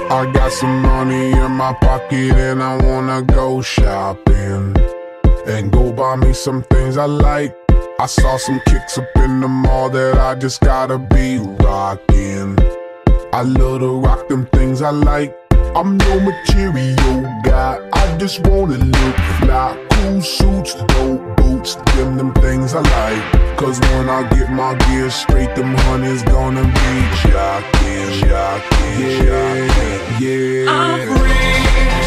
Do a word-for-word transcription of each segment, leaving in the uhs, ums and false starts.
I got some money in my pocket and I wanna go shopping and go buy me some things I like. I saw some kicks up in the mall that I just gotta be rocking. I love to rock them things I like. I'm no material guy, I just wanna look fly. Cool suits, dope boots, them them things I like. Cause when I get my gear straight, them honeys gonna be jockin', jockin', jockin', yeah. I'm free,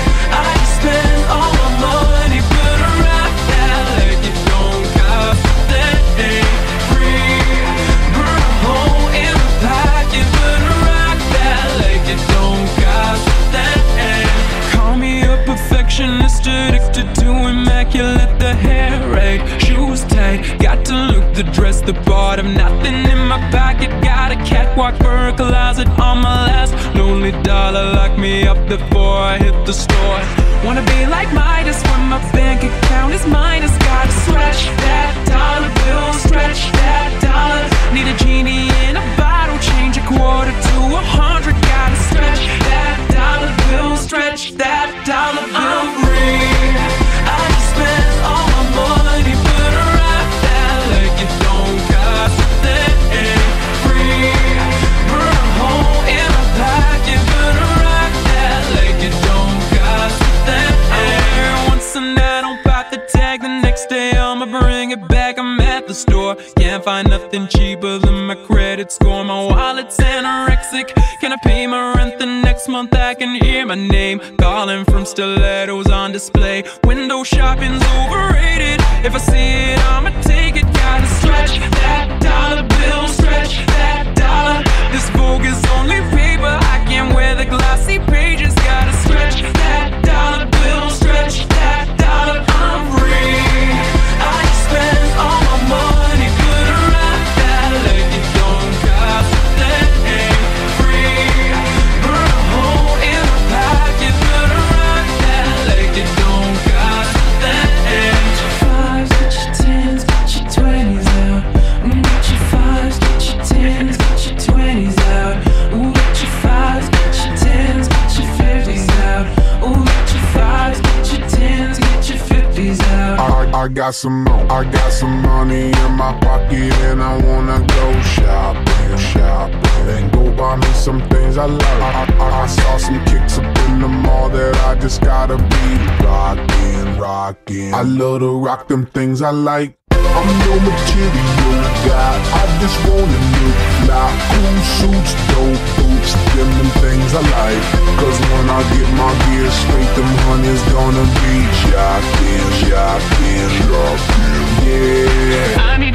I can spend all my money, but I rock that like it don't cost a thing. Free, burn a hole in my pocket, but I rock that like it don't cost a thing. Call me a perfectionist, addicted to immaculate, the hair right, shoes tight, got to look the dress the part of nothing in my pocket. Got a catwalk for a closet on my last lonely dollar. Lock me up before I hit the store. Wanna be like Midas when my bank account is minus. Gotta stretch that dollar bill, stretch that dollar. Need a genie in a bottle, change a quarter to a hundred. Gotta stretch that dollar bill, stretch that dollar bill. I'm free, I can spend all my money, but I rock that like it don't cost a thing. Free, burn a hole in my pocket, but I rock that like it don't cost a thing. Once a night I'll pop the tag, the next day I'ma bring it back. I'm at the store, can't find nothing cheaper than my credit score. My wallet's anorexic, can I pay my rent the next month? I can hear my name calling from stilettos on display. Window shopping's overrated, if I see it I'ma take it. Gotta stretch that dollar bill, stretch that dollar. This Vogue is only paper, I can't wear the glossy pages. Gotta stretch that dollar bill, stretch that dollar. I'm free, I can spend all my money, but I rock that like it don't cost a thing. Free, burn a hole in my pocket, but I rock that like it don't cost a thing. Get your fives, get your tens, get your twenties out. Mm, get your fives, get your tens, get your twenties out. Ooh, get your fives, get your tens, get your fifties out. Ooh, get your fives, get your tens, get your fifties out. I, I got some mo I got some money in my pocket and I wanna go shopping, shopping and go buy me some things I love. I, I, I saw some kicks up in the mall that I just gotta be rocking, rocking. I love to rock them things I like. I'm no material guy, I just wanna look fly. Cool suits, dope boots, them them things I like. Cause when I get my gear straight, them honeys gonna be jockin', jockin', jockin', yeah. I'm